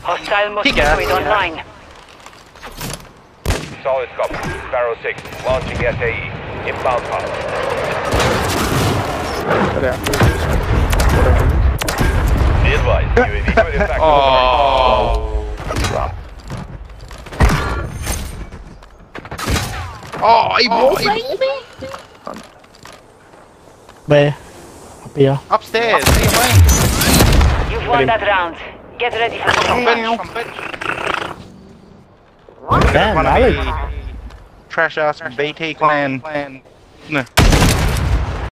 Hostile mosquitoid online. Solid copy. Sparrow 6, launching SAE. Inbound pod. Be advised, UAV could impact Where? Up here. Upstairs. You've won that round. Get ready for the Damn, Alex. Trash ass BT clan. No.